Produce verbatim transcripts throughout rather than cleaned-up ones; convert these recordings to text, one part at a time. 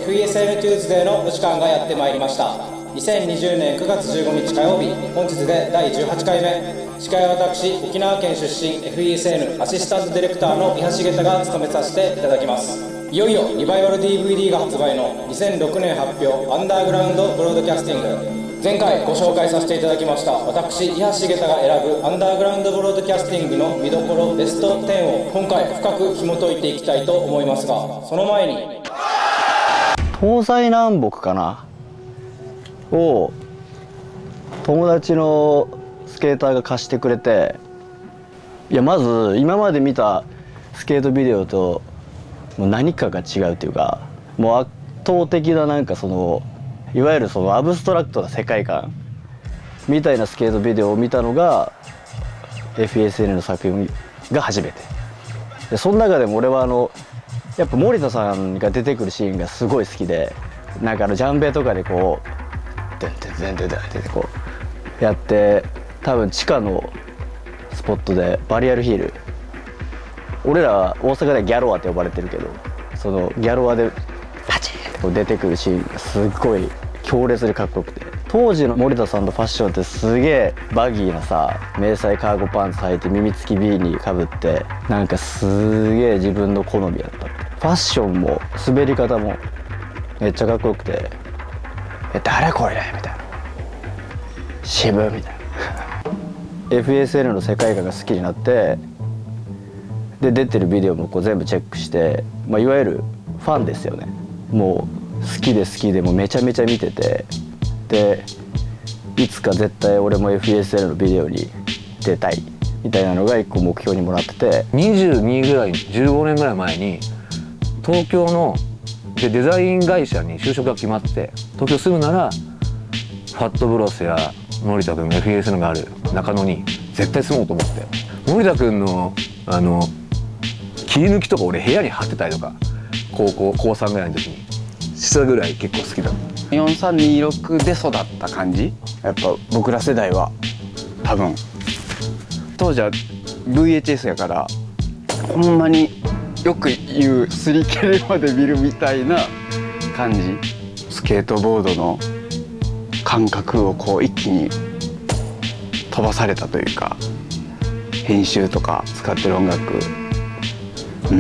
フイーエスエヌ Tuesday のお時間がやってまいりました。にせんにじゅうねんくがつじゅうごにち火曜日、本日でだいじゅうはちかいめ。司会は私、沖縄県出身 エフイーエスエヌ アシスタントディレクターの伊橋重太が務めさせていただきます。いよいよリバイバル ディーブイディー が発売のにせんろくねん発表アンダーグラウンドブロードキャスティング。前回ご紹介させていただきました私、伊橋重太が選ぶアンダーグラウンドブロードキャスティングの見どころベストじゅうを今回深く紐解いていきたいと思いますが、その前に東西南北かなを友達のスケーターが貸してくれて、いやまず今まで見たスケートビデオともう何かが違うっていうか、もう圧倒的ななんかそのいわゆるそのアブストラクトな世界観みたいなスケートビデオを見たのが エフイーエスエヌ の作品が初めてで、その中でも俺はあのやっぱ森田さんが出てくるシーンがすごい好きで、なんかあのジャンベとかでこうデンデンデンデンデンってこうやって、多分地下のスポットでバリアルヒール、俺らは大阪ではギャロアって呼ばれてるけど、そのギャロアでパチンってこう出てくるシーンがすっごい強烈でかっこよくて、当時の森田さんのファッションってすげえバギーなさ迷彩カーゴパンツ履いて耳付きビーニーかぶって、なんかすげえ自分の好みやった。ファッションも滑り方もめっちゃかっこよくて、え誰これみたいな、渋みたいなエフイーエスエヌ の世界観が好きになって、で出てるビデオもこう全部チェックして、まあ、いわゆるファンですよね。もう好きで好きでもうめちゃめちゃ見てて、でいつか絶対俺も エフイーエスエヌ のビデオに出たいみたいなのが一個目標にもらってて、 にじゅうにぐらいじゅうごねんぐらい前に東京のでデザイン会社に就職が決まって、東京住むならファットブロスや森田君の エフイーエスエヌ がある中野に絶対住もうと思って、森田君のあの切り抜きとか俺部屋に貼ってたりとか、高校高さんぐらいの時にしたぐらい結構好きだった。 よんさんにろくで育った感じ、やっぱ僕ら世代は多分当時は ブイエイチエス やから、ほんまによく言う擦り切れまで見るみたいな感じ。スケートボードの感覚をこう一気に飛ばされたというか、編集とか使ってる音楽、うん、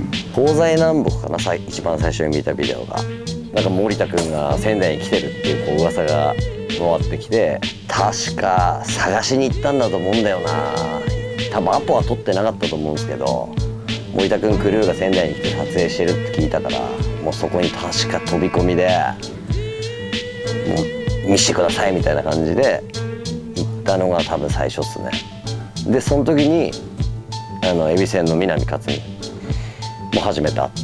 東西南北かな、さ一番最初に見たビデオが。なんか森田君が仙台に来てるっていうこう噂が回ってきて、確か探しに行ったんだと思うんだよな。多分アポは取ってなかったと思うんですけど、森田君クルーが仙台に来て撮影してるって聞いたから、もうそこに確か飛び込みでもう見せてくださいみたいな感じで行ったのが多分最初っすね。でその時にあの恵比寿の南克美も初めて会って、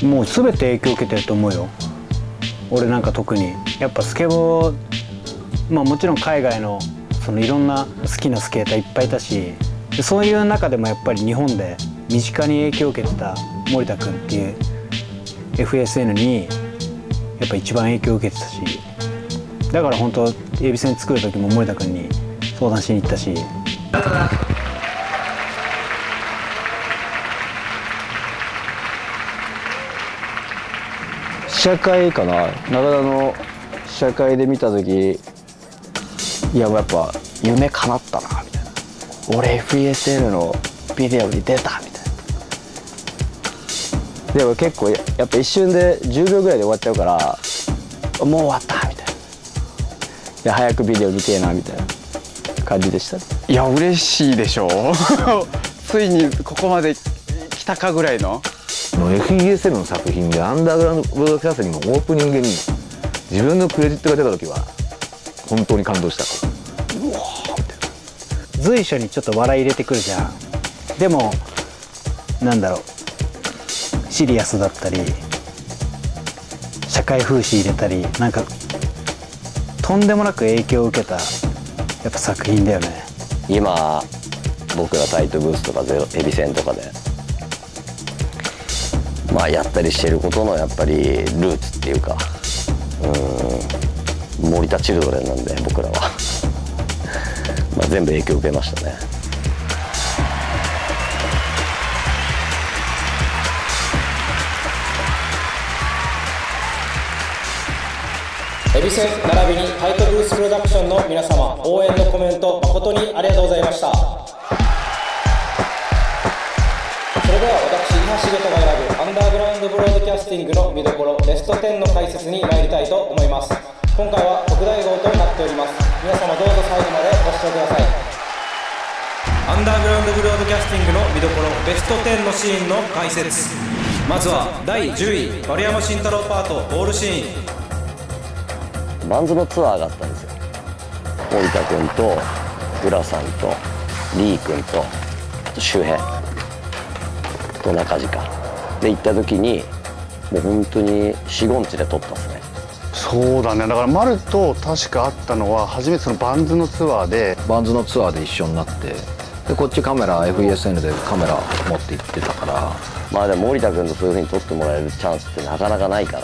もう全て影響を受けてると思うよ。俺なんか特にやっぱスケボー、まあもちろん海外のそのいろんな好きなスケーターいっぱいいたし、そういう中でもやっぱり日本で身近に影響を受けてた森田君っていう エフイーエスエヌ にやっぱ一番影響を受けてたし、だから本当恵比寿に作る時も森田君に相談しに行ったし。 試写会かな、中田の試写会で見た時、いややっぱ夢叶ったなみたいな、俺 エフイーエスエヌ のビデオに出たみたいな。でも結構やっぱ一瞬でじゅうびょうぐらいで終わっちゃうから、もう終わったみたいな、いや早くビデオ見てえなみたいな感じでした。 いや嬉しいでしょうついにここまで来たかぐらいの。 エフイーエスエヌ の作品でアンダーグラウンドブロードキャスティングのオープニングに自分のクレジットが出た時は本当に感動した。うわーみたいな。 随所にちょっと笑い入れてくるじゃん。でもなんだろう、シリアスだったり社会風刺入れたり、なんかとんでもなく影響を受けたやっぱ作品だよね。 今僕らタイトブースとかゼロエビセンとかでまあやったりしてることのやっぱりルーツっていうか、うん、森田チルドレンなんで僕らはまあ全部影響を受けましたね。 エビセン並びにタイトブースプロダクションの皆様、応援のコメント誠にありがとうございました。それでは私、伊橋重人が選ぶアンダーグラウンドブロードキャスティングの見どころベストテンの解説に参りたいと思います。今回は特大号となっております。皆様どうぞ最後までご視聴ください。アンダーグラウンドブロードキャスティングの見どころベストテンのシーンの解説。まずはだいじゅうい、丸山慎太郎パートオールシーン。 バンズのツアーがあったんですよ。森田君と浦さんとリー君とあと周平と中地かで行った時にもう本当に四五日で撮ったんですね。 そうだね、だから丸と確か会ったのは初めてそのバンズのツアーでバンズのツアーで一緒になって、でこっちカメラ エフイーエスエヌ でカメラ持って行ってたから、 まあでも森田君とそういう風に撮ってもらえるチャンスってなかなかないから、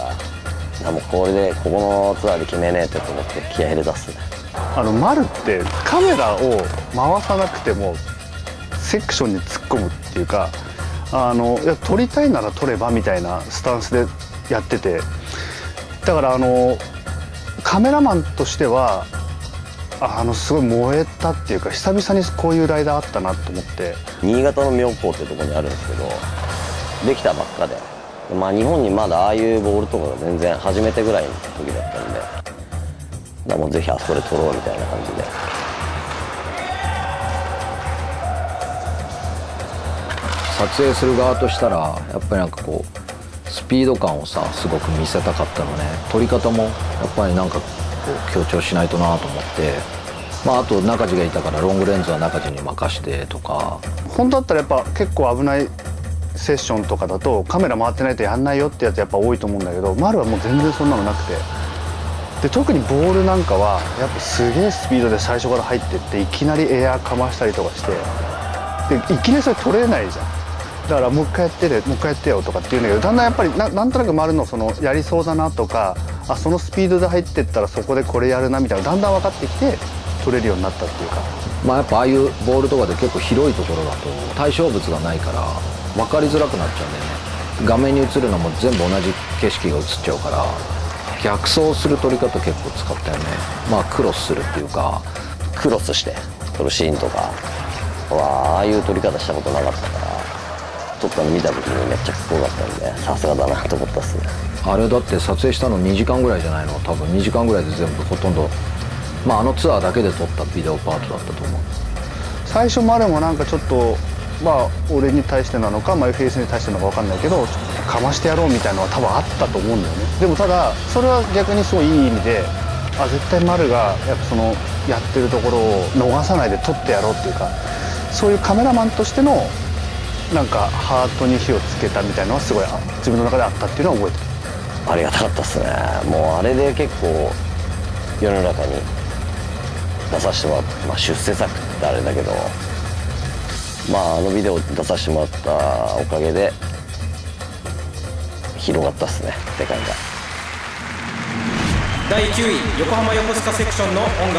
もうこれでここのツアーで決めねえってと思って気合い入れたっすね。 あの丸ってカメラを回さなくてもセクションに突っ込むっていうか、あのいや撮りたいなら撮ればみたいなスタンスでやってて、だからあのカメラマンとしてはあのすごい燃えたっていうか、久々にこういうライダーあったなと思って。 新潟の妙高ってとこにあるんですけど、できたばっかで、まあ日本にまだああいうボールとかが全然初めてぐらいの時だったんで、だからもうぜひあそこで撮ろうみたいな感じで。 撮影する側としたらやっぱりなんかこうスピード感をさすごく見せたかったのね。撮り方もやっぱりなんかこう強調しないとなと思って、まああと中地がいたからロングレンズは中地に任してとか。 本当だったらやっぱ結構危ないセッションとかだとカメラ回ってないとやんないよってやつやっぱ多いと思うんだけど、丸はもう全然そんなのなくて、で特にボールなんかはやっぱすげえスピードで最初から入ってっていきなりエアーかましたりとかして、でいきなりそれ撮れないじゃん。だからもう一回やってねもう一回やってよとかって言うんだけど、だんだんやっぱり な, なんとなく丸のそのやりそうだなとか、あそのスピードで入ってったらそこでこれやるなみたいなだんだん分かってきて撮れるようになったっていうか。 まあやっぱああいうボールとかで結構広いところだと対象物がないから分かりづらくなっちゃうんだよね。画面に映るのも全部同じ景色が映っちゃうから、逆走する撮り方結構使ったよね。まあクロスするっていうか、 クロスして撮るシーンとかはああいう撮り方したことなかったから、撮ったの見た時にめっちゃかっこよかったんで、さすがだなと思ったっすね。 あれだって撮影したのにじかんぐらいじゃないの。多分にじかんぐらいで全部ほとんど、まああのツアーだけで撮ったビデオパートだったと思う。 最初丸もなんかちょっとまあ俺に対してなのか、まあ、エフエス に対してなのか分かんないけど、ちょっとかましてやろうみたいなのは多分あったと思うんだよね。でもただそれは逆にすごいいい意味で、あ絶対丸がやっぱそのやってるところを逃さないで撮ってやろうっていうか、そういうカメラマンとしてのなんかハートに火をつけたみたいなのはすごい自分の中であったっていうのは覚えてる。 ありがたかったっすね。もうあれで結構世の中に出させてもらった、まあ、出世作ってあれだけど、まああのビデオ出させてもらったおかげで広がったっすね、世界が。 だいきゅうい、横浜横須賀セクションの音楽。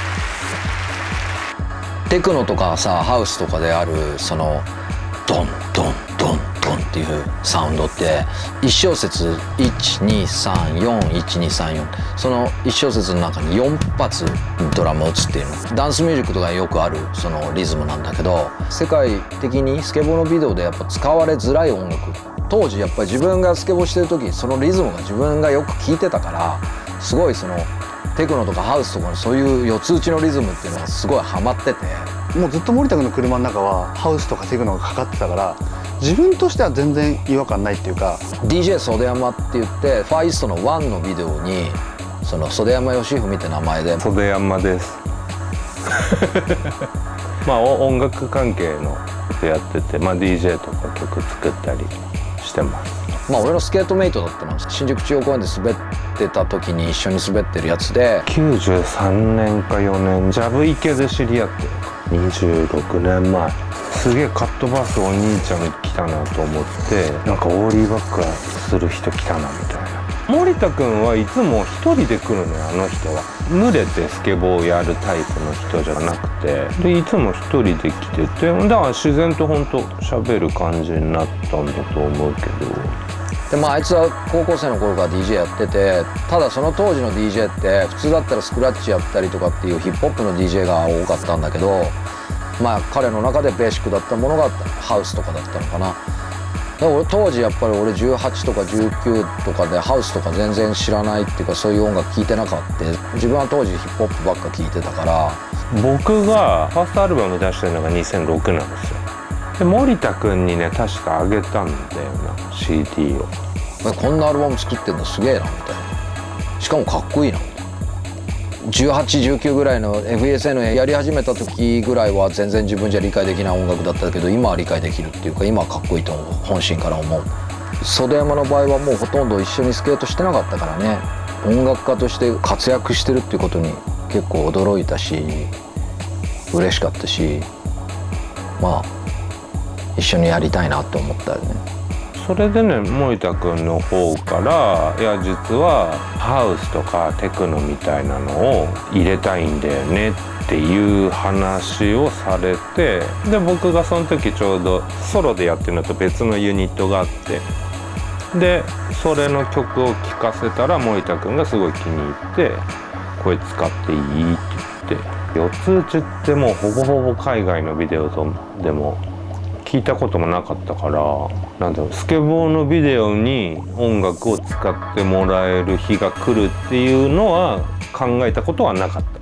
テクノとかさハウスとかであるそのドンドンドンドンっていうサウンドっていち小節いちにさんよんいちにさんよん、そのいち小節の中によん発ドラムを打つっていうの、ダンスミュージックとかよくあるそのリズムなんだけど、世界的にスケボーのビデオでやっぱ使われづらい音楽、当時やっぱり自分がスケボーしてる時そのリズムが自分がよく聴いてたから、すごいそのテクノとかハウスとかのそういう四つ打ちのリズムっていうのがすごいハマってて、 もうずっと森田君の車の中はハウスとかテクノがかかってたから、自分としては全然違和感ないっていうか。 ディージェー 袖山って言ってファーイーストのワンのビデオにその袖山義文って名前で。 袖山ですまあ音楽関係のことやってて、まあ、ディージェー とか曲作ったりしてます。 まあ俺のスケートメイトだったの。新宿中央公園で滑ってた時に一緒に滑ってるやつで、 きゅうじゅうさんねんかよねんジャブ池で知り合ってにじゅうろくねんまえ、すげえカットバスお兄ちゃん来たなと思って、なんかオーリーバックする人来たなみたいな。森田君はいつも一人で来るのよ。あの人は群れてスケボーやるタイプの人じゃなくて、でいつも一人で来てて、だから自然と本当喋る感じになったんだと思うけど。 でまああいつは高校生の頃から ディージェー やってて、ただその当時の ディージェー って普通だったらスクラッチやったりとかっていうヒップホップの ディージェー が多かったんだけど、まあ彼の中でベーシックだったものがハウスとかだったのかな。で俺当時やっぱり俺じゅうはちとかじゅうきゅうとかでハウスとか全然知らないっていうか、そういう音楽聴いてなかった。自分は当時ヒップホップばっか聴いてたから。 僕がファーストアルバム出してるのがにせんろくなんですよ。で森田君にね確かあげたんだよな シーディー を。 こんなアルバム作ってんのすげえなみたいな。しかもかっこいいな。じゅうはち、じゅうきゅうぐらいの エフイーエスエヌ やり始めた時ぐらいは全然自分じゃ理解できない音楽だったけど、今は理解できるっていうか、今はかっこいいと思う、本心から思う。袖山の場合はもうほとんど一緒にスケートしてなかったからね、音楽家として活躍してるっていうことに結構驚いたし嬉しかったし、まあ一緒にやりたいなって思ったよね。 それでね森田君の方から「いや実はハウスとかテクノみたいなのを入れたいんだよね」っていう話をされて、で僕がその時ちょうどソロでやってるのと別のユニットがあって、でそれの曲を聴かせたら森田君がすごい気に入って「これ使っていい?」って言って、四つ打ちってもうほぼほぼ海外のビデオでも聞いたこともなかったから、なんだろう、スケボーのビデオに音楽を使ってもらえる日が来るっていうのは考えたことはなかった。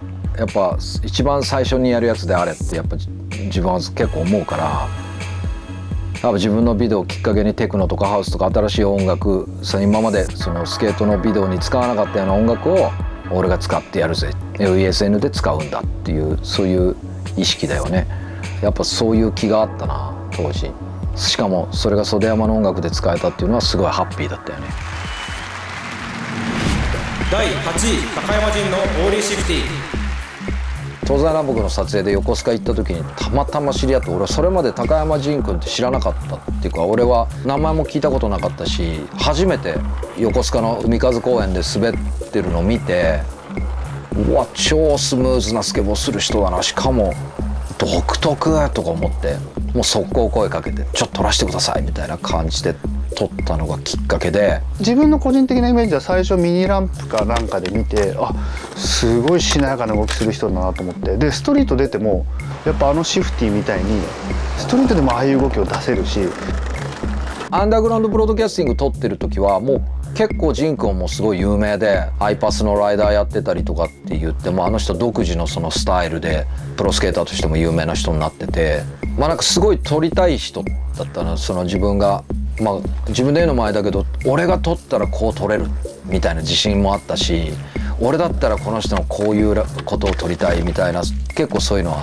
やっぱ一番最初にやるやつであれってやっぱ自分は結構思うから、やっぱ自分のビデオをきっかけにテクノとかハウスとか新しい音楽、その今までそのスケートのビデオに使わなかったような音楽を俺が使ってやるぜ、 エフイーエスエヌ で使うんだっていう、そういう意識だよね。やっぱそういう気があったな当時。しかもそれが袖山の音楽で使えたっていうのはすごいハッピーだったよね。 だいはちい、高山陣のオーリーシフティ。 東西南北の撮影で横須賀行った時にたまたま知り合って、俺はそれまで高山陣君って知らなかったっていうか、俺は名前も聞いたことなかったし、初めて横須賀の海風公園で滑ってるのを見て、うわ超スムーズなスケボーする人だな、しかも独特とか思って、もう速攻声かけて「ちょっと撮らせてください」みたいな感じで撮ったのがきっかけで、 自分の個人的なイメージは最初ミニランプかなんかで見て、あすごいしなやかな動きする人だなと思って、でストリート出てもやっぱあのシフティみたいにストリートでもああいう動きを出せるし、 アンダーグラウンドブロードキャスティング撮ってる時はもう結構ジン君もすごい有名で、アイパスのライダーやってたりとかって言っても、あの人独自のそのスタイルでプロスケーターとしても有名な人になってて、まあなんかすごい撮りたい人だったな。その自分がまあ自分で言うのもあれだけど、俺が撮ったらこう撮れるみたいな自信もあったし、俺だったらこの人のこういうことを撮りたいみたいな、結構そういうのがあって、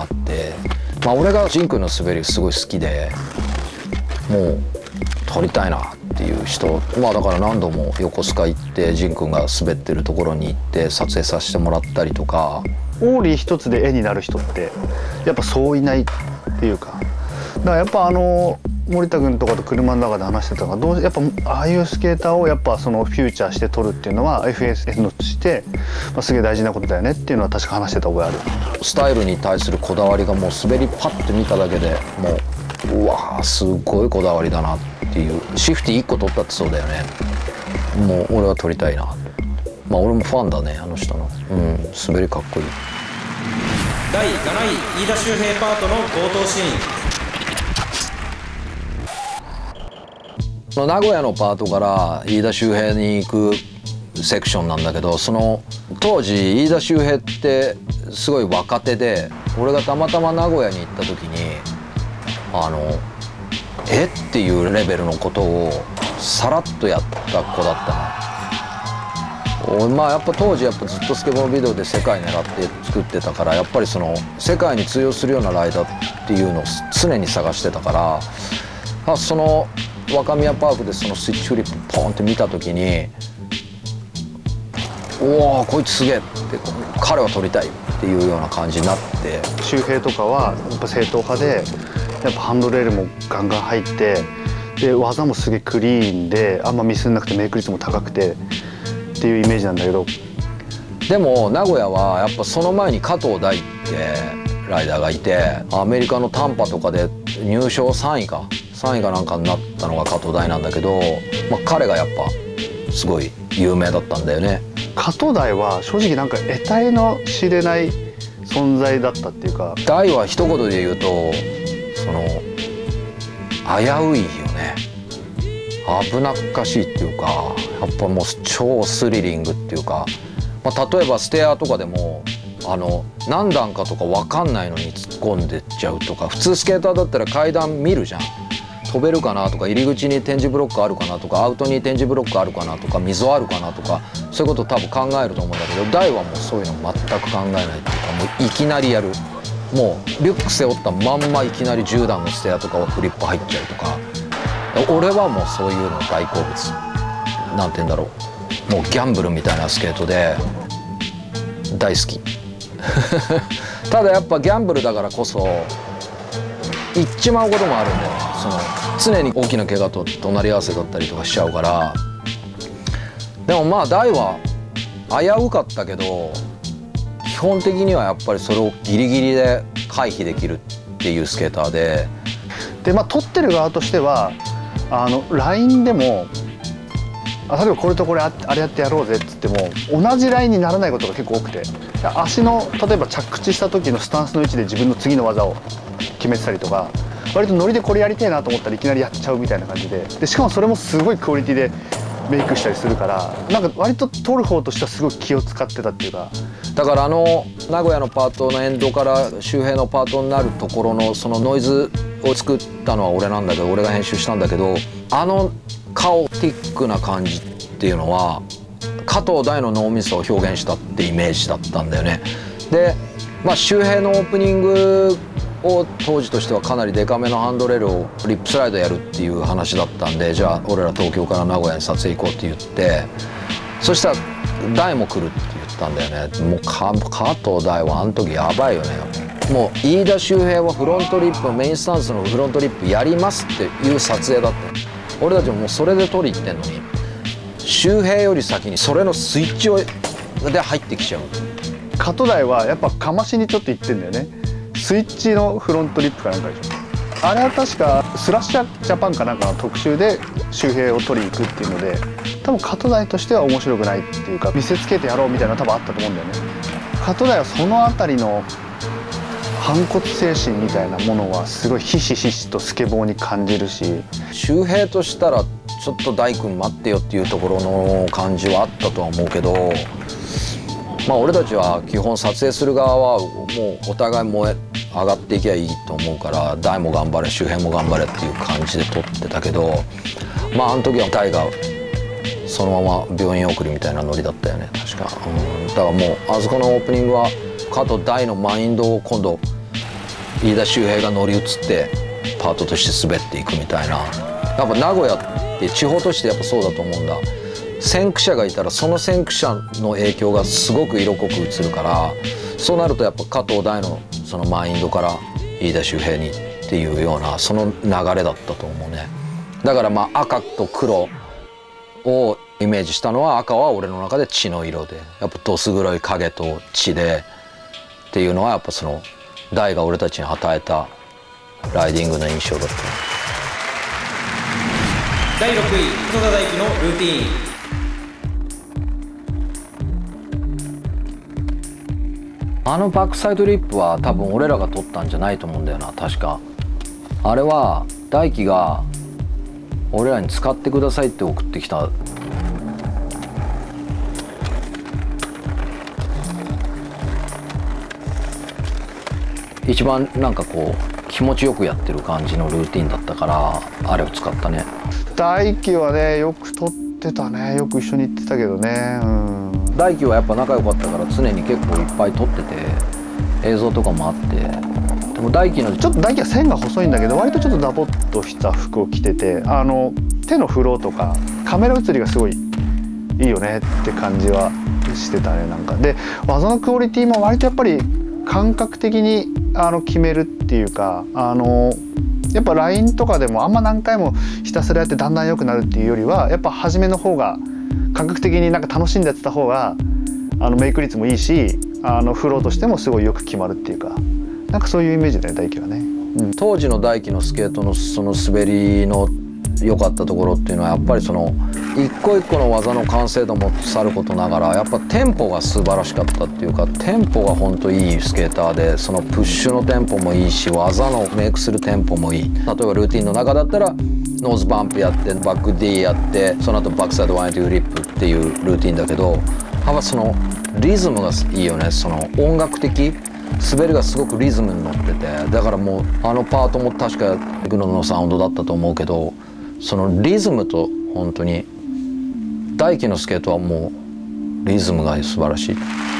まあ俺がジン君の滑りすごい好きで、もう撮りたいなっていう人、まあだから何度も横須賀行ってジン君が滑ってるところに行って撮影させてもらったりとか。 オーリー一つで絵になる人ってやっぱそういないっていうか、だからやっぱあの森田君とかと車の中で話してたのが、どうやっぱああいうスケーターをやっぱそのフューチャーして撮るっていうのは エフエスエヌ として、まあ、すげえ大事なことだよねっていうのは確か話してた覚えある。 スタイルに対するこだわりがもう滑りパッて見ただけでもう、うわーすごいこだわりだなっていう。シフティいっこ取ったってそうだよね。もう俺は撮りたいな。まあ俺もファンだねあの人の。うん滑りかっこいい。 だいなない、飯田修平パートの強盗シーン。 名古屋のパートから飯田修平に行くセクションなんだけど、その当時飯田修平ってすごい若手で、俺がたまたま名古屋に行った時にあのえっていうレベルのことをさらっとやった子だったな。俺まあやっぱ当時やっぱずっとスケボービデオで世界狙って作ってたから、やっぱりその世界に通用するようなライダーっていうのを常に探してたから、あその若宮パークでそのスイッチフリップポンって見た時に、おおこいつすげえって、彼は撮りたいっていうような感じになって。 周平とかはやっぱ正統派で、やっぱハンドレールもガンガン入って、で技もすげえクリーンで、あんまミスんなくてメイク率も高くてっていうイメージなんだけど、 でも名古屋はやっぱその前に加藤大ってライダーがいて、アメリカのタンパとかで入賞さんいかさんいかなんかになったのが加藤大なんだけど、まあ、彼がやっぱすごい有名だったんだよね。 加藤大は正直なんか得体の知れない存在だったっていうか、 大は一言で言うとその危ういよね。危なっかしいっていうか、やっぱもう超スリリングっていうか、まあ、例えばステアとかでもあの何段かとか分かんないのに突っ込んでっちゃうとか、普通スケーターだったら階段見るじゃん、飛べるかなとか、入り口に点字ブロックあるかなとか、アウトに点字ブロックあるかなとか、溝あるかなとか、そういうこと多分考えると思うんだけど、大はもうそういうの全く考えないっていうか、もういきなりやる。もうリュック背負ったまんまいきなりじゅう段のステアとかをフリップ入っちゃうとか、俺はもうそういうの大好物。なんて言うんだろう、もうギャンブルみたいなスケートで大好きただやっぱギャンブルだからこそ行っちまうこともあるんだよ。その常に大きな怪我と隣り合わせだったりとかしちゃうから。でもまあ大は危うかったけど、基本的にはやっぱりそれをギリギリで回避できるっていうスケーターで。 でまあ撮ってる側としてはあの ライン でもあ例えばこれとこれああれやってやろうぜっつっても同じラインにならないことが結構多くて、足の例えば着地した時のスタンスの位置で自分の次の技を決めてたりとか、割とノリでこれやりたいなと思ったらいきなりやっちゃうみたいな感じで、でしかもそれもすごいクオリティでメイクしたりするから、なんか割と撮る方としてはすごい気を使ってたっていうか。 だからあの名古屋のパートのエンドから周平のパートになるところのそのノイズを作ったのは俺なんだけど、俺が編集したんだけど、あのカオティックな感じっていうのは加藤大の脳みそを表現したってイメージだったんだよね。でまあ周平のオープニングを当時としてはかなりデカめのハンドレールをリップスライドやるっていう話だったんで、じゃあ俺ら東京から名古屋に撮影行こうって言って、そしたら大も来るって言ったんだよね。もう加藤大はあの時やばいよね。もう飯田周平はフロントリップメインスタンスのフロントリップやりますっていう撮影だった。俺たちももうそれで撮り行ってんのに、周平より先にそれのスイッチをで入ってきちゃう。 加藤大はやっぱかましにちょっと言ってんだよね。スイッチのフロントリップかなんかでしょ。あれは確かスラッシャージャパンかなんかの特集で周平を取りに行くっていうので、多分加藤大としては面白くないっていうか、見せつけてやろうみたいなの多分あったと思うんだよね。加藤大はその辺りの反骨精神みたいなものはすごいひしひしとスケボーに感じるし、 周平としたらちょっと大君待ってよっていうところの感じはあったとは思うけど、まあ俺たちは基本撮影する側はもうお互い燃え上がっていけばいいと思うから、大も頑張れ周平も頑張れっていう感じで撮ってたけど、まああの時は大がそのまま病院送りみたいなノリだったよね確か。うんだからもうあそこのオープニングは加藤大のマインドを今度飯田周平が乗り移ってパートとして滑っていくみたいな。やっぱ名古屋って地方としてやっぱそうだと思うんだ。先駆者がいたらその先駆者の影響がすごく色濃く映るから、そうなるとやっぱ加藤大のそのマインドから飯田周平にっていうようなその流れだったと思うね。だからまあ赤と黒をイメージしたのは、赤は俺の中で血の色で、やっぱどす黒い影と血でっていうのはやっぱその大が俺たちに与えたライディングの印象だった。 だいろくい糸田大輝のルーティーン。 あのバックサイドリップは多分俺らが撮ったんじゃないと思うんだよな確か。あれは大輝が俺らに使ってくださいって送ってきた。一番なんかこう気持ちよくやってる感じのルーティンだったから、あれを使ったね。 大輝はねよく撮ってたね。よく一緒に行ってたけどね。うん大輝はやっぱ仲良かったから常に結構いっぱい撮ってて映像とかもあって。でも大輝のちょっと大輝は線が細いんだけど割とちょっとダボっとした服を着てて、あの手のフローとかカメラ写りがすごいいいよねって感じはしてたね。なんかで技のクオリティも割とやっぱり感覚的にあの決めるっていうか、あのやっぱ ライン とかでもあんま何回もひたすらやってだんだん良くなるっていうよりは、やっぱ初めの方が感覚的になんか楽しんでやってた方があのメイク率もいいし、あのフローとしてもすごいよく決まるっていうか、なんかそういうイメージだね大輝はね。 うん、当時の大輝のスケートのその滑りの良かったところっていうのはやっぱりその一個一個の技の完成度もさることながらやっぱテンポが素晴らしかったっていうか、テンポが本当いいスケーターで、そのプッシュのテンポもいいし技のメイクするテンポもいい。例えばルーティンの中だったらノーズバンプやってバック D やってその後バックサイドワンエイティフリップっていうルーティンだけど、やっぱそのリズムがいいよね。その音楽的滑りがすごくリズムに乗ってて、だからもうあのパートも確かグノのサウンドだったと思うけど、そのリズムと本当に大輝のスケートはもうリズムが素晴らしい。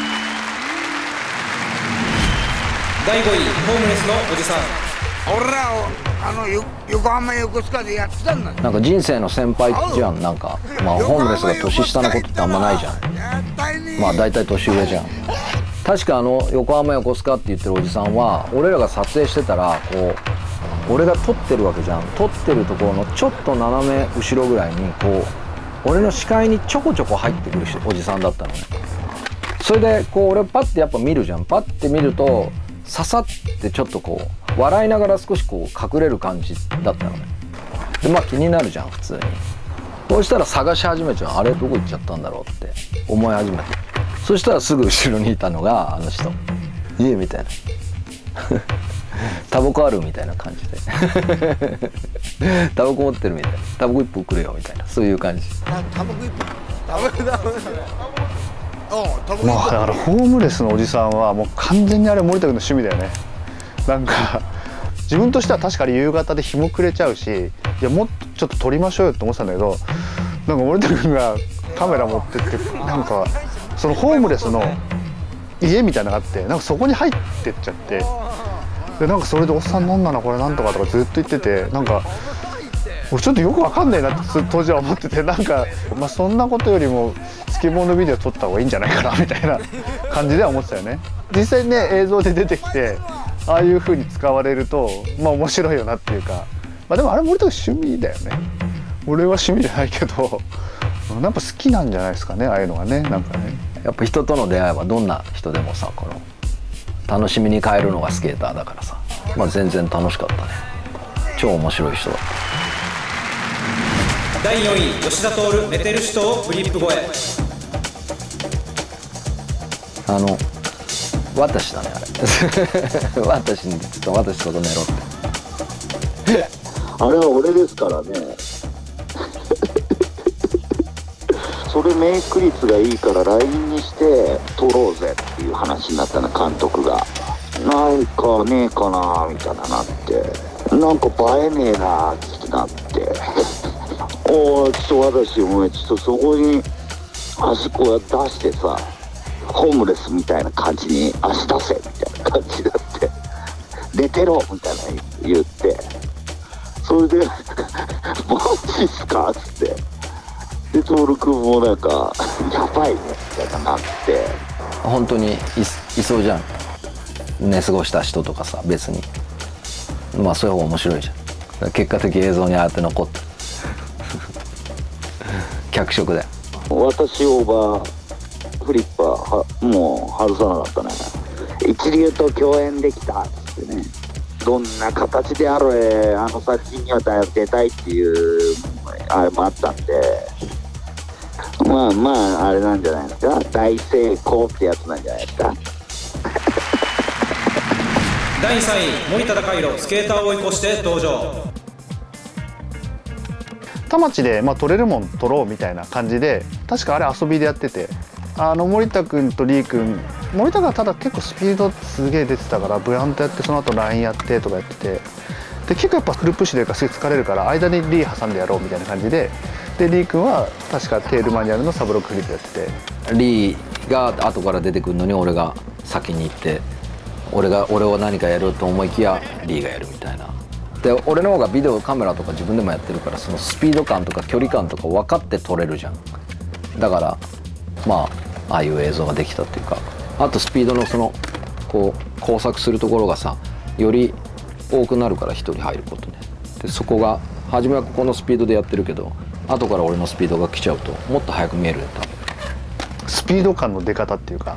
だいごいホームレスのおじさん。 俺らあの横浜横須賀でやってたんだ。 なんか人生の先輩じゃん。なんかまあホームレスが年下のことってあんまないじゃん。まあ大体年上じゃん。確かあの横浜横須賀って言ってるおじさんは俺らが撮影してたらこう俺が撮ってるわけじゃん。撮ってるところのちょっと斜め後ろぐらいにこう俺の視界にちょこちょこ入ってくるおじさんだったのね。それでこう俺パッてやっぱ見るじゃん。パッて見ると刺さってちょっとこう笑いながら少しこう隠れる感じだったのね。でまあ気になるじゃん普通に。そうしたら探し始めちゃう。あれどこ行っちゃったんだろうって思い始めて、そしたらすぐ後ろにいたのがあの人。家みたいなタバコあるみたいな感じでタバコ持ってるみたいな、タバコ一本くれよみたいな、そういう感じ。 タバコ一本タバコだまあだからホームレスのおじさんはもう完全にあれ森田君の趣味だよね。なんか自分としては確かに夕方で日も暮れちゃうし、いやもっとちょっと撮りましょうよって思ってたんだけど、なんか森田君がカメラ持ってってなんかそのホームレスの家みたいなのがあって、なんかそこに入ってっちゃって、でなんかそれで「おっさん飲んだなこれなんとか」とかずっと言ってて、なんか俺ちょっとよくわかんないなって当時は思ってて、なんか、まあ、そんなことよりもスケボーのビデオ撮った方がいいんじゃないかなみたいな感じでは思ってたよね。実際にね映像で出てきてああいう風に使われるとまあ面白いよなっていうか、まあでもあれ森田君趣味だよね。俺は趣味じゃないけどやっぱ好きなんじゃないですかね、ああいうのがね。なんかねやっぱ人との出会いはどんな人でもさこの楽しみに変えるのがスケーターだからさ、まあ全然楽しかったね。超面白い人だった。 だいよんい吉田徹、寝てる人をフリップ越え。 あの私だねあれ私にちょっと私と寝ろってあれは俺ですからねそれメイク率がいいから ライン にして撮ろうぜっていう話になったの、監督が。なんかねえかなみたいななって、なんか映えねえなってなっておおちょっと私お前ちょっとそこに足こうやって出してさ、ホームレスみたいな感じに足出せみたいな感じになって寝てろみたいな言って、それでマジっすかっつってで徹君もなんかやばいねみたいななって、 本当に い, いそうじゃん寝過ごした人とかさ。別にまあそういう方が面白いじゃん。結果的映像にああやって残って脚色だよ。 私オーバーフリッパーはもう外さなかったね。一流と共演できたっつってね、どんな形であれあの作品には出たいっていうあれもあったんで、まあまああれなんじゃないですか、大成功ってやつなんじゃないですかだいさんい森田貴弘、スケーターを追い越して登場。 田町で、まあ、取れるもん取ろうみたいな感じで確かあれ遊びでやってて、あの森田君とリー君、森田がただ結構スピードすげえ出てたからブヤンとやってその後ラインやってとかやってて、で結構やっぱフルプッシュというかすげえ疲れるから間にリー挟んでやろうみたいな感じで、でリー君は確かテールマニュアルのサブロックフリップやってて、 リーが後から出てくるのに俺が先に行って俺が俺を何かやると思いきやリーがやるみたいな。で俺の方がビデオカメラとか自分でもやってるから、そのスピード感とか距離感とか分かって撮れるじゃん。だからまあああいう映像ができたっていうか、あとスピードのそのこう工作するところがさより多くなるから一人入ることね。でそこが初めはここのスピードでやってるけど後から俺のスピードが来ちゃうともっと速く見えるよ多分。 スピード感の出方っていうか、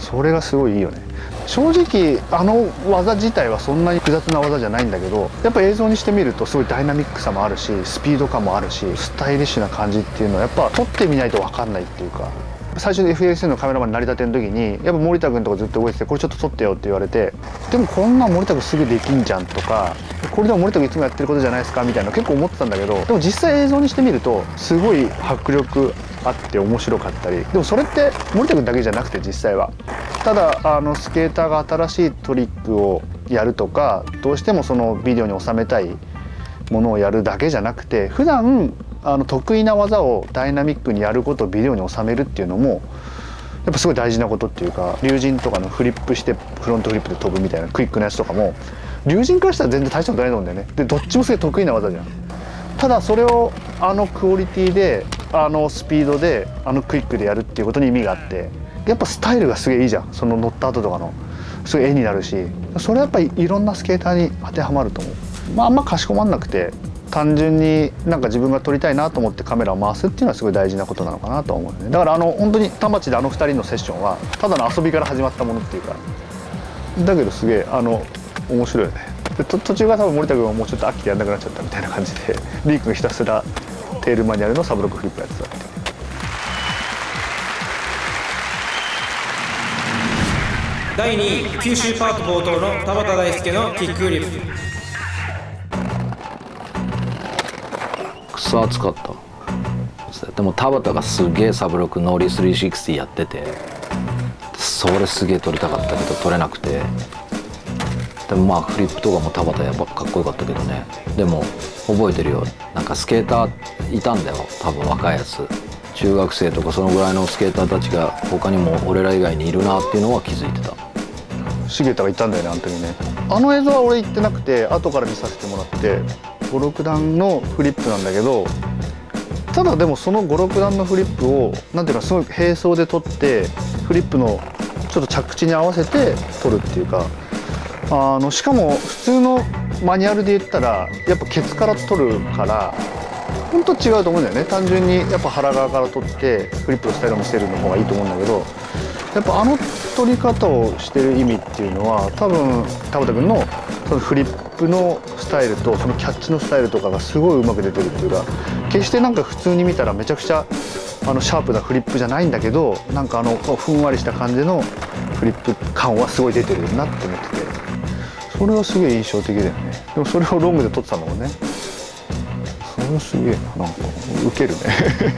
それがすごいいいよね。正直あの技自体はそんなに複雑な技じゃないんだけど、やっぱ映像にしてみるとすごいダイナミックさもあるし、スピード感もあるし、スタイリッシュな感じっていうのはやっぱ撮ってみないと分かんないっていうか。最初に エフエーエスエヌ のカメラマンになりたての時にやっぱ森田君とかずっと動いてて、これちょっと撮ってよって言われて、でもこんなん森田君すぐできんじゃんとか、これでも森田君いつもやってることじゃないですかみたいな結構思ってたんだけど、でも実際映像にしてみるとすごい迫力あって面白かったり、でもそれって森田君だけじゃなくて実際はただあのスケーターが新しいトリックをやるとか、どうしてもそのビデオに収めたいものをやるだけじゃなくて、普段あの得意な技をダイナミックにやることをビデオに収めるっていうのもやっぱすごい大事なことっていうか、龍神とかのフリップしてフロントフリップで飛ぶみたいなクイックなやつとかも龍神からしたら全然大したことないと思うんだよね。でどっちもすげえ得意な技じゃん。ただそれをあのクオリティであのスピードであのクイックでやるっていうことに意味があって、やっぱスタイルがすげえいいじゃん。その乗った後とかのすごい絵になるし、それはやっぱりいろんなスケーターに当てはまると思う。まああんまかしこまんなくて、単純になんか自分が撮りたいなと思ってカメラを回すっていうのはすごい大事なことなのかなと思うね。だからあの本当に田町であのふたりのセッションはただの遊びから始まったものっていうか、だけどすげえあの面白いよね。で途中が多分森田君はもうちょっと飽きてやんなくなっちゃったみたいな感じで、リー君がひたすらテールマニュアルのサブロックフリップやってたっていう。 だいにい九州パート冒頭の田畑大輔のキックフリップ。 くそ暑かった。でも田畑がすげえサブロックノーリースリーシックスティやってて、それすげえ撮りたかったけど撮れなくて、でもまあフリップとかも田畑やばかっこよかったけどね。でも覚えてるよ、なんかスケーターいたんだよ多分若いやつ、中学生とかそのぐらいのスケーターたちが他にも俺ら以外にいるなっていうのは気づいてた。 重田がいたんだよねあの時ね。あの映像は俺行ってなくて後から見させてもらって、ごろく段のフリップなんだけど、ただでもそのごろく段のフリップをなんていうかすごい並走で撮って、フリップのちょっと着地に合わせて撮るっていうか、あのしかも普通のマニュアルで言ったらやっぱケツから撮るから本当違うと思うんだよね。単純にやっぱ腹側から撮ってフリップのスタイルを見せるの方がいいと思うんだけど、やっぱあの撮り方をしてる意味っていうのは多分田畑君のそのフリップのスタイルとそのキャッチのスタイルとかがすごいうまく出てるっていうか、決してなんか普通に見たらめちゃくちゃあのシャープなフリップじゃないんだけど、なんかあのふんわりした感じのフリップ感はすごい出てるなって思ってて、それはすげえ印象的だよね。でもそれをロングで撮ってたんだもんね。それすげえな、なんかウケるね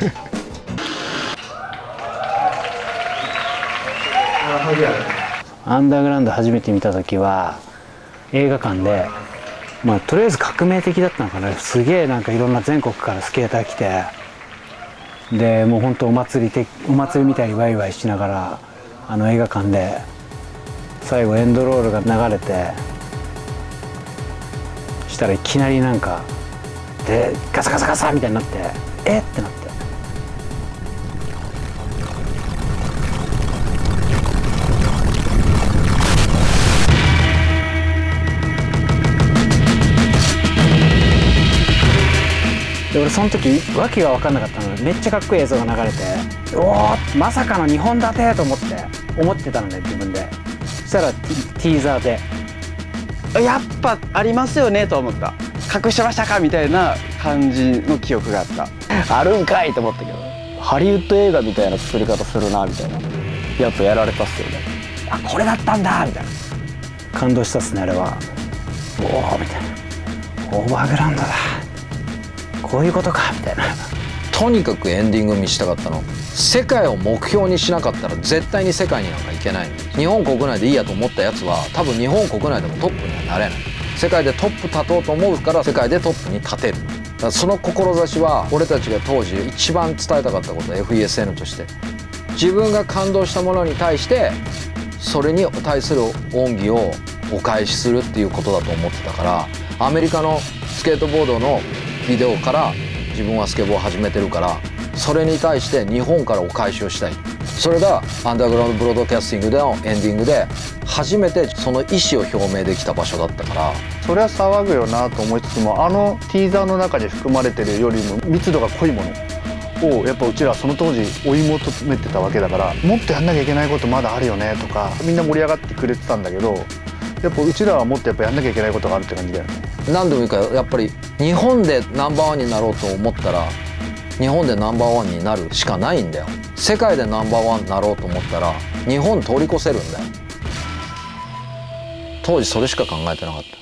アンダーグラウンド初めて見た時は映画館で、まあ、とりあえず革命的だったのかな。すげえなんかいろんな全国からスケーター来て、でもうほんとお祭り的お祭りみたいにワイワイしながらあの映画館で最後エンドロールが流れて、したらいきなりなんかでガサガサガサみたいになって、えってなって。で俺その時訳が分かんなかったので、めっちゃかっこいい映像が流れて、おおまさかのにほん立てと思って思ってたのね自分で。そしたらティーザーでやっぱありますよねと思った。隠してましたかみたいな感じの記憶があった。 あるんかいと思ったけど、ハリウッド映画みたいな作り方するなみたいなやつやられたっすよね。 あこれだったんだみたいな感動したっすねあれは。おおみたいな、オーバーグラウンドだこういうことかみたいな。 とにかくエンディング見したかったの。世界を目標にしなかったら絶対に世界になんか行けないの。日本国内でいいやと思ったやつは多分日本国内でもトップにはなれない。世界でトップ立とうと思うから世界でトップに立てる。だからその志は俺たちが当時一番伝えたかったことは エフイーエスエヌ として、自分が感動したものに対してそれに対する恩義をお返しするっていうことだと思ってたから、アメリカのスケートボードのビデオから自分はスケボーを始めてるから、それに対して日本からお返しをしたい。それがアンダーグラウンドブロードキャスティングでのエンディングで初めてその意思を表明できた場所だったから、 それは騒ぐよなと思いつつも、あのティーザーの中に含まれてるよりも密度が濃いものをやっぱうちらはその当時追い求めてたわけだから、もっとやんなきゃいけないことまだあるよねとかみんな盛り上がってくれてたんだけど、やっぱうちらはもっとやっぱやんなきゃいけないことがあるって感じだよね。 何でもいいからやっぱり日本でナンバーワンになろうと思ったら日本でナンバーワンになるしかないんだよ。世界でナンバーワンになろうと思ったら日本通り越せるんだよ。当時それしか考えてなかった。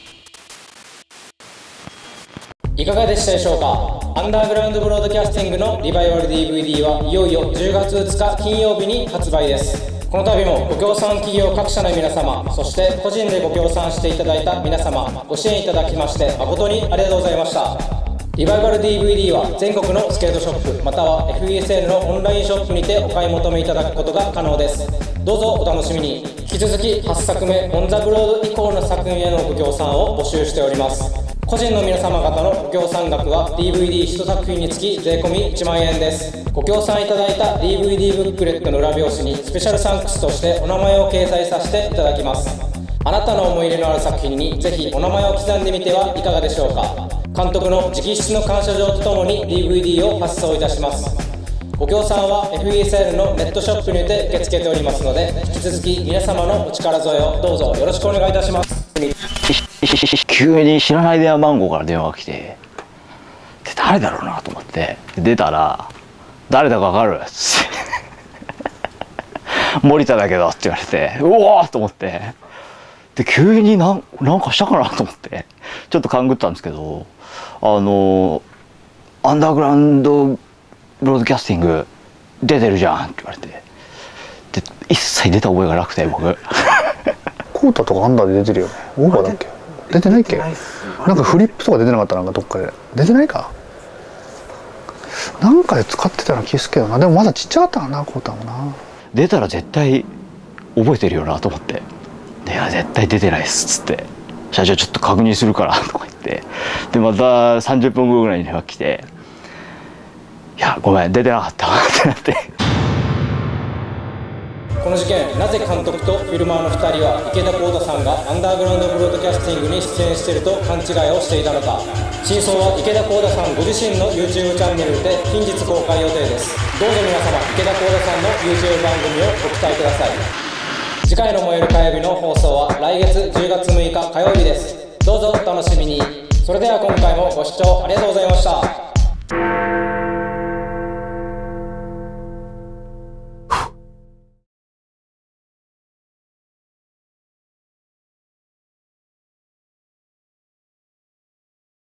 いかがでしたでしょうか。アンダーグラウンドブロードキャスティングのリバイバル ディーブイディー はいよいよじゅうがつふつか金曜日に発売です。この度もご協賛企業各社の皆様、そして個人でご協賛していただいた皆様、ご支援いただきまして誠にありがとうございました。リバイバル ディーブイディー は全国のスケートショップまたは エフイーエスエヌ のオンラインショップにてお買い求めいただくことが可能です。どうぞお楽しみに。引き続きはっさくめオンザブロード以降の作品へのご協賛を募集しております。個人の皆様方のご協賛額は ディーブイディーいち 作品につき税込いちまんえんです。ご協賛いただいた ディーブイディー ブックレットの裏表紙にスペシャルサンクスとしてお名前を掲載させていただきます。あなたの思い入れのある作品にぜひお名前を刻んでみてはいかがでしょうか。監督の直筆の感謝状とともに ディーブイディー を発送いたします。ご協賛は エフイーエスエヌ のネットショップにて受け付けておりますので、引き続き皆様のお力添えをどうぞよろしくお願いいたします。 急に知らない電話番号から電話が来て、で誰だろうなと思って出たら「誰だか分かる?」っつって「森田だけど」って言われて、うおーと思って、で急になんなんかしたかなと思ってちょっと勘ぐったんですけど、あの「アンダーグラウンドブロードキャスティング出てるじゃん」って言われて、で一切出た覚えがなくて僕コータとかアンダーで出てるよね。オーバーだっけ？出てないっけ？なんかフリップとか出てなかった？なんかどっかで出てないか？なんかで使ってたような気するけどな。でもまだちっちゃかったかな、コータもな。 出たら絶対覚えてるよなと思って「いや絶対出てないっす」っつって「社長ちょっと確認するから」とか言って、でまたさんじゅっぷんごぐらいに電話来て「いやごめん出てなかったわ」ってなって。 この事件、なぜ監督とフィルマーのふたりは池田浩太さんがアンダーグラウンドブロードキャスティングに出演していると勘違いをしていたのか。真相は池田浩太さんご自身の YouTube チャンネルで近日公開予定です。どうぞ皆様、池田浩太さんの YouTube 番組をご期待ください。次回の燃える火曜日の放送は来月じゅうがつむいか火曜日です。どうぞお楽しみに。それでは今回もご視聴ありがとうございました。